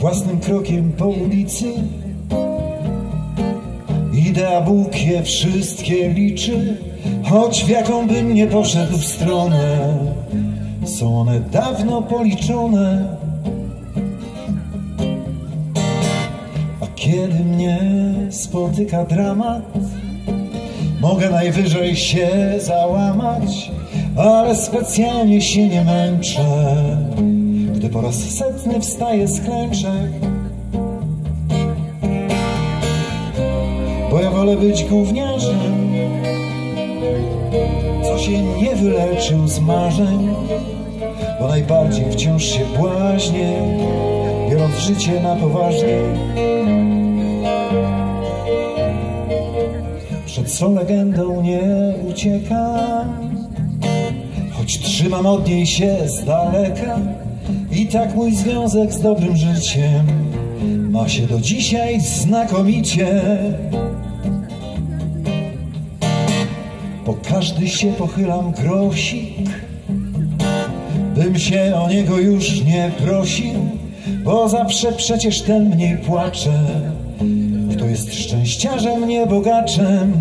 własnym krokiem po ulicy. Idea Bóg je wszystkie liczy, choć w jaką bym nie poszedł w stronę, są one dawno policzone. A kiedy mnie spotyka dramat, mogę najwyżej się załamać, ale specjalnie się nie męczę, gdy po raz setny wstaję z klęczek. Bo ja wolę być gówniarzem, co się nie wyleczył z marzeń, bo najbardziej wciąż się błaźnie, biorąc życie na poważnie. Przed swą legendą nie uciekam, choć trzymam od niej się z daleka. I tak mój związek z dobrym życiem ma się do dzisiaj znakomicie. Po każdy się pochylam grosik, bym się o niego już nie prosił, bo zawsze przecież ten mniej płacze, kto jest szczęściarzem, nie bogaczem.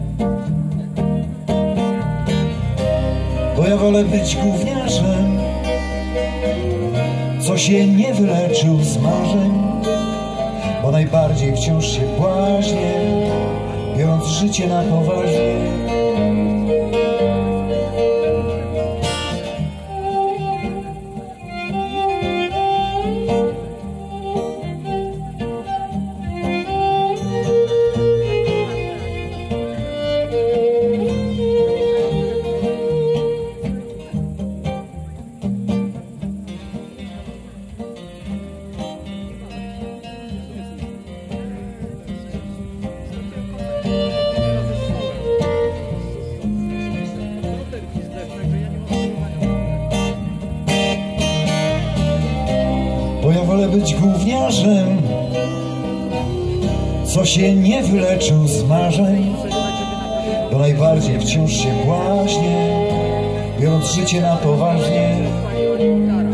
Bo ja wolę być gówniarzem, co się nie wyleczył z marzeń, bo najbardziej wciąż się błaźnie, biorąc życie na poważnie. Bo ja wolę być gówniarzem, co się nie wyleczył z marzeń, bo najbardziej wciąż się błaźnie, biorąc życie na poważnie.